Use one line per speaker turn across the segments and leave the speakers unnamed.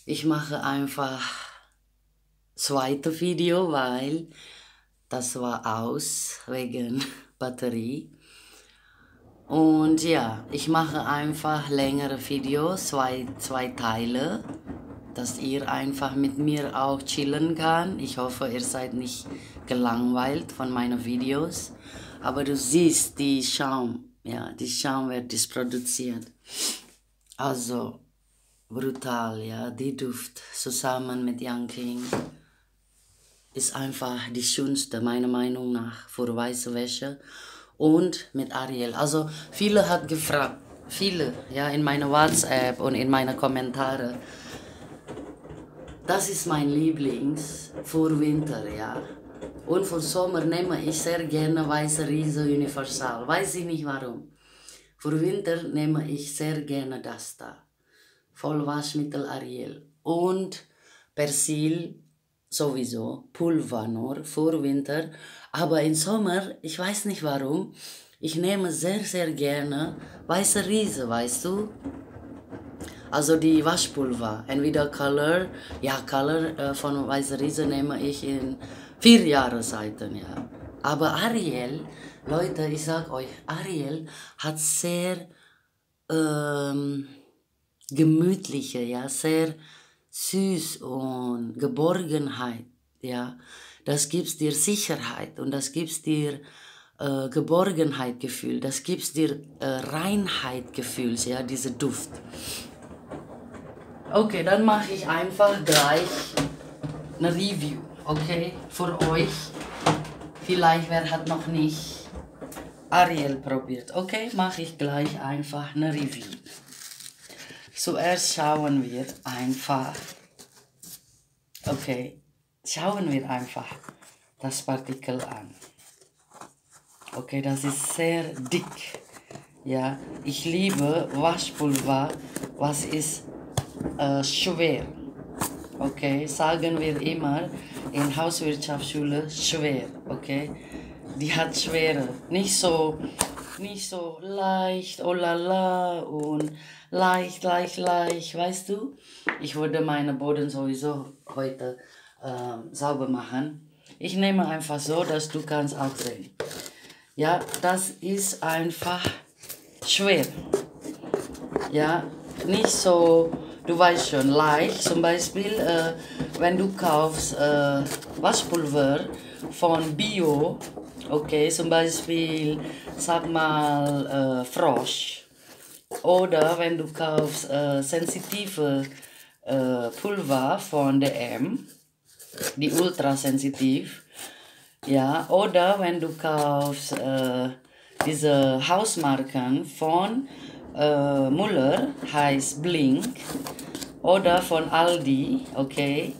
Ich mache einfach zweite Video, weil das war aus wegen Batterie. Und ja, ich mache einfach längere Videos, zwei Teile, dass ihr einfach mit mir auch chillen kann. Ich hoffe, ihr seid nicht gelangweilt von meinen Videos. Aber du siehst die Schaum, ja, die Schaum wird produziert. Also brutal, ja, die Duft zusammen mit Young King ist einfach die schönste, meiner Meinung nach, für weiße Wäsche. Und mit Ariel. Also viele hat gefragt, viele, ja, in meiner WhatsApp und in meine Kommentare. Das ist mein Lieblings für Winter, ja. Und für Sommer nehme ich sehr gerne Weiße Riese Universal. Weiß ich nicht warum. Für Winter nehme ich sehr gerne das da. Vollwaschmittel Ariel. Und Persil sowieso, Pulver nur für Winter. Aber im Sommer, ich weiß nicht warum, ich nehme sehr, sehr gerne Weiße Riese, weißt du? Also die Waschpulver, entweder Color, ja Color von Weiße Riese nehme ich in 4 Jahreszeiten, ja. Aber Ariel, Leute, ich sag euch, Ariel hat sehr gemütliche, ja, sehr süß und Geborgenheit, ja. Das gibt dir Sicherheit und das gibt dir Geborgenheitgefühl, das gibt dir Reinheitgefühl, ja, diese Duft. Okay, dann mache ich einfach gleich eine Review, okay, für euch. Vielleicht wer hat noch nicht Ariel probiert, okay, mache ich gleich einfach eine Review. Zuerst schauen wir einfach, okay, schauen wir einfach das Partikel an. Okay, das ist sehr dick. Ja, ich liebe Waschpulver, was ist schwer. Okay, sagen wir immer in Hauswirtschaftsschule schwer. Okay, die hat schwere, nicht so leicht, oh la la und leicht, weißt du? Ich würde meinen Boden sowieso heute sauber machen. Ich nehme einfach so, dass du kannst auch sehen. Ja, das ist einfach schwer. Ja, nicht so, du weißt schon, leicht. Zum Beispiel, wenn du kaufst Waschpulver von Bio, okay, zum Beispiel, sag mal, Frosch. Oder wenn du kaufst sensitive Pulver von DM, die ultrasensitiv, ja, oder wenn du kaufst diese Hausmarken von Müller, heißt Blink, oder von Aldi, okay,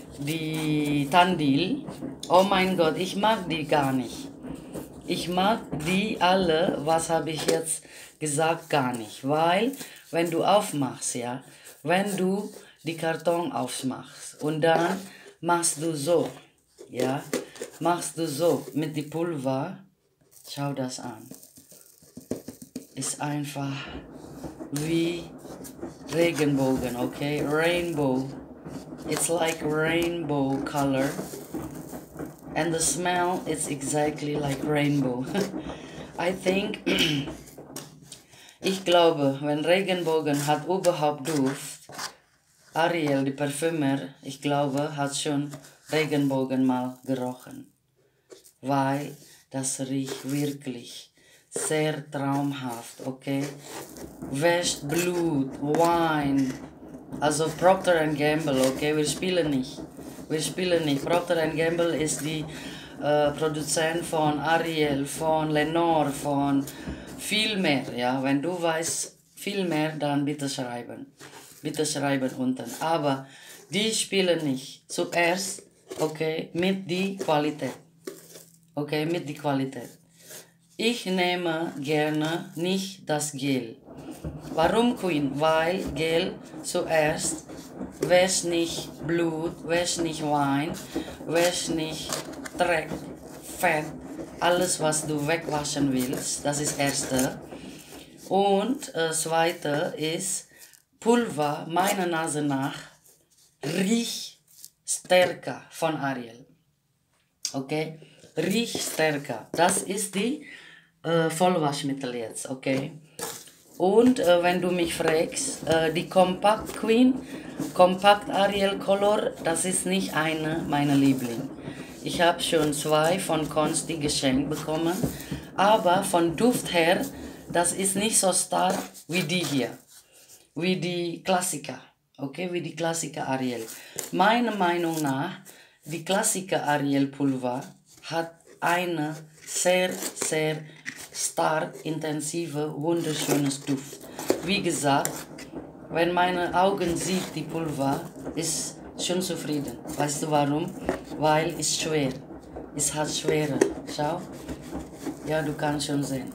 die Tandil, oh mein Gott, ich mag die gar nicht. Ich mag die alle, was habe ich jetzt gesagt, gar nicht, weil wenn du aufmachst, ja, wenn du die Karton aufmachst und dann machst du so, ja, machst du so mit dem Pulver, schau das an, ist einfach wie Regenbogen, okay, rainbow, it's like rainbow color. And the smell is exactly like rainbow. I think, ich glaube, wenn Regenbogen hat überhaupt Duft, Ariel, die Parfümer, ich glaube, hat schon Regenbogen mal gerochen. Weil das riecht wirklich sehr traumhaft, okay? Wäscht Blut, Wein, also Procter & Gamble, okay? Wir spielen nicht. Procter & Gamble ist die Produzent von Ariel, von Lenore, von viel mehr. Ja? Wenn du weißt viel mehr, dann bitte schreiben. Bitte schreiben unten. Aber die spielen nicht. Zuerst, okay, mit die Qualität. Okay, mit die Qualität. Ich nehme gerne nicht das Gel. Warum, Queen? Weil Gel zuerst wäscht nicht Blut, wäscht nicht Wein, wäscht nicht Dreck, Fett, alles was du wegwaschen willst, das ist erste. Und zweite ist Pulver, meiner Nase nach, riecht stärker von Ariel. Okay? Riecht stärker. Das ist die Vollwaschmittel jetzt, okay? Und wenn du mich fragst, die Compact Queen, Compact Ariel Color, das ist nicht eine meiner Lieblinge. Ich habe schon 2 von Consti geschenkt bekommen, aber von Duft her, das ist nicht so stark wie die hier, wie die Klassiker, okay, wie die Klassiker Ariel. Meiner Meinung nach, die Klassiker Ariel Pulver hat eine sehr, sehr stark, intensive, wunderschönes Duft. Wie gesagt, wenn meine Augen sieht die Pulver, ist schon zufrieden. Weißt du warum? Weil es schwer. Es hat Schwere. Schau. Ja, du kannst schon sehen.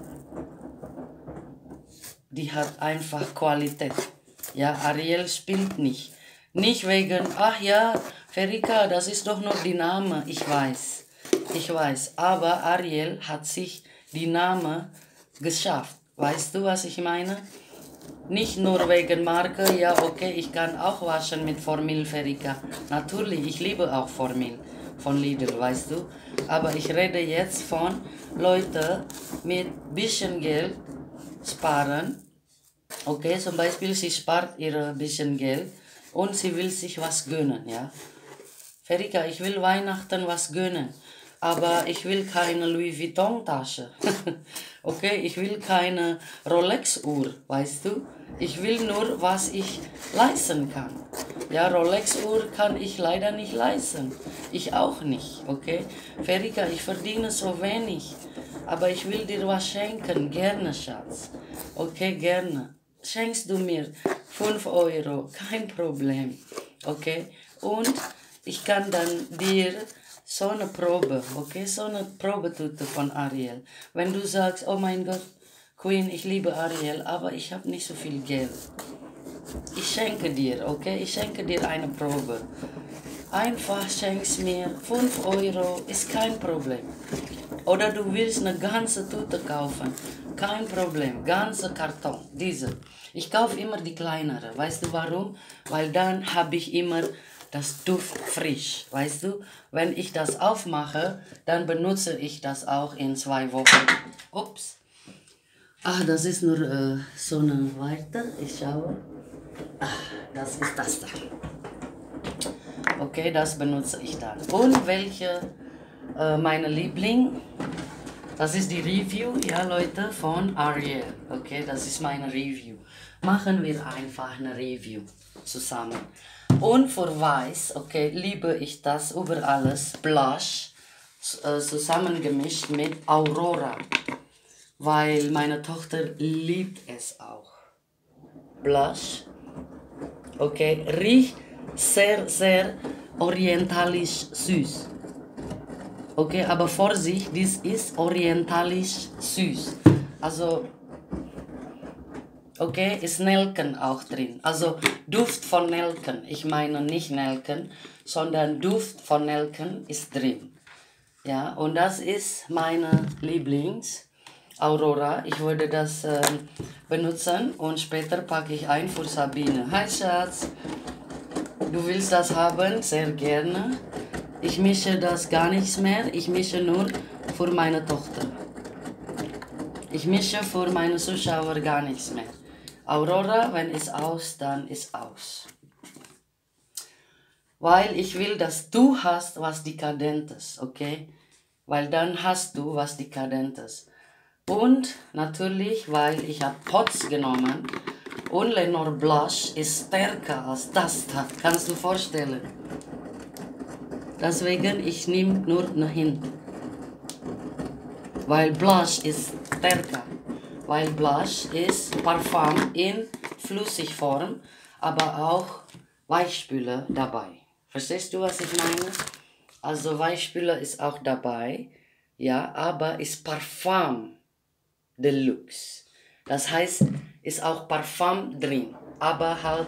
Die hat einfach Qualität. Ja, Ariel spielt nicht. Nicht wegen, ach ja, Ferika, das ist doch nur die Name. Ich weiß. Aber Ariel hat sich die Name geschafft. Weißt du, was ich meine? Nicht nur wegen Marke, ja okay, ich kann auch waschen mit Formil Ferika. Natürlich, ich liebe auch Formil von Lidl, weißt du. Aber ich rede jetzt von Leuten mit bisschen Geld sparen. Okay, zum Beispiel sie spart ihr bisschen Geld und sie will sich was gönnen, ja. Ferika, ich will Weihnachten was gönnen. Aber ich will keine Louis Vuitton Tasche. Okay, ich will keine Rolex Uhr, weißt du? Ich will nur, was ich leisten kann. Ja, Rolex Uhr kann ich leider nicht leisten. Ich auch nicht, okay? Ferika, ich verdiene so wenig. Aber ich will dir was schenken, gerne, Schatz. Okay, gerne. Schenkst du mir 5 Euro, kein Problem. Okay? Und ich kann dann dir so eine Probe, okay, so eine Probetüte von Ariel. Wenn du sagst, oh mein Gott, Queen, ich liebe Ariel, aber ich habe nicht so viel Geld. Ich schenke dir, okay, ich schenke dir eine Probe. Einfach schenkst mir 5 Euro, ist kein Problem. Oder du willst eine ganze Tüte kaufen, kein Problem, ganze Karton, diese. Ich kaufe immer die kleinere, weißt du warum? Weil dann habe ich immer das Duft frisch, weißt du? Wenn ich das aufmache, dann benutze ich das auch in 2 Wochen. Ups. Ach, das ist nur so eine weiter. Ich schaue. Ach, das ist das da. Okay, das benutze ich dann. Und welche meine Liebling? Das ist die Review, ja Leute, von Ariel. Okay, das ist meine Review. Machen wir einfach eine Review zusammen. Und für Weiß, okay, liebe ich das über alles, Blush, zusammengemischt mit Aurora, weil meine Tochter liebt es auch. Blush, okay, riecht sehr, sehr orientalisch süß. Okay, aber Vorsicht, dies ist orientalisch süß. Also, okay, ist Nelken auch drin. Also Duft von Nelken. Ich meine nicht Nelken, sondern Duft von Nelken ist drin. Ja, und das ist meine Lieblings Aurora. Ich würde das benutzen und später packe ich ein für Sabine. Hi Schatz, du willst das haben? Sehr gerne. Ich mische das gar nichts mehr. Ich mische nur für meine Tochter. Ich mische für meine Zuschauer gar nichts mehr. Aurora, wenn es aus, dann ist aus. Weil ich will, dass du hast was Dekadentes, okay? Weil dann hast du was Dekadentes. Und natürlich, weil ich habe Pots genommen und Lenore Blush ist stärker als das da. Kannst du vorstellen? Deswegen, ich nehme nur nach hinten. Weil Blush ist stärker. Weil Blush ist Parfum in Flüssigform, aber auch Weichspüler dabei. Verstehst du, was ich meine? Also Weichspüler ist auch dabei, ja, aber ist Parfum Deluxe. Das heißt, ist auch Parfum drin, aber halt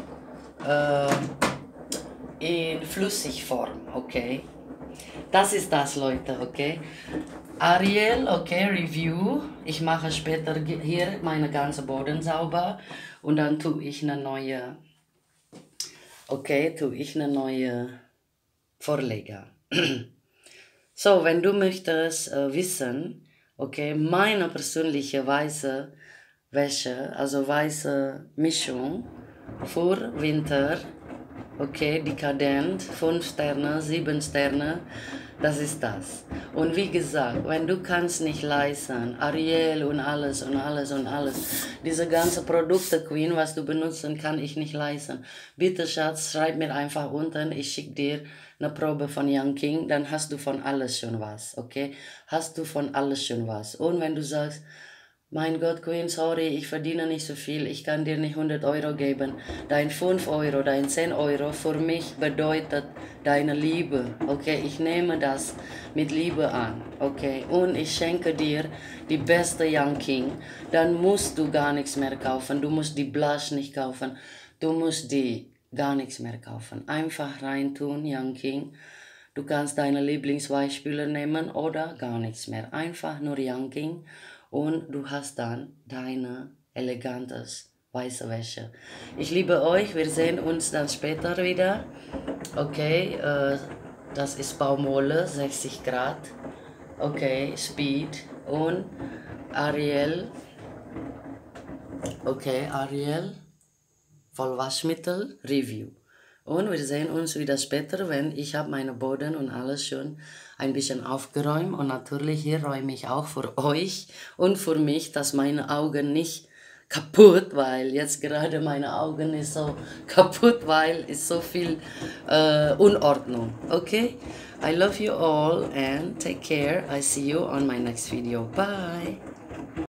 in Flüssigform, okay? Das ist das, Leute, okay? Ariel, okay, Review. Ich mache später hier meine ganze Boden sauber und dann tue ich eine neue okay, tue ich eine neue Vorleger. So, wenn du möchtest wissen, okay, meine persönliche weiße Wäsche, also weiße Mischung für Winter, okay, dekadent, 5 Sterne, 7 Sterne, das ist das. Und wie gesagt, wenn du kannst nicht leisten, Ariel und alles und alles und alles, diese ganzen Produkte, Queen, was du benutzen, kann ich nicht leisten. Bitte, Schatz, schreib mir einfach unten, ich schicke dir eine Probe von Young King, dann hast du von alles schon was, okay? Hast du von alles schon was. Und wenn du sagst, mein Gott, Queen, sorry, ich verdiene nicht so viel, ich kann dir nicht 100 Euro geben. Dein 5 Euro, dein 10 Euro für mich bedeutet deine Liebe, okay? Ich nehme das mit Liebe an, okay? Und ich schenke dir die beste Young King. Dann musst du gar nichts mehr kaufen, du musst die Blush nicht kaufen, du musst die gar nichts mehr kaufen. Einfach reintun, Young King. Du kannst deine Lieblingsweichspüler nehmen oder gar nichts mehr. Einfach nur Young King. Und du hast dann deine elegantes weiße Wäsche. Ich liebe euch, wir sehen uns dann später wieder. Okay, das ist Baumwolle, 60 Grad. Okay, Speed und Ariel. Okay, Ariel, Vollwaschmittel, Review. Und wir sehen uns wieder später, wenn ich habe meine Boden und alles schon ein bisschen aufgeräumt. Und natürlich hier räume ich auch für euch und für mich, dass meine Augen nicht kaputt, weil jetzt gerade meine Augen ist so kaputt, weil ist so viel Unordnung. Okay? I love you all and take care. I see you on my next video. Bye.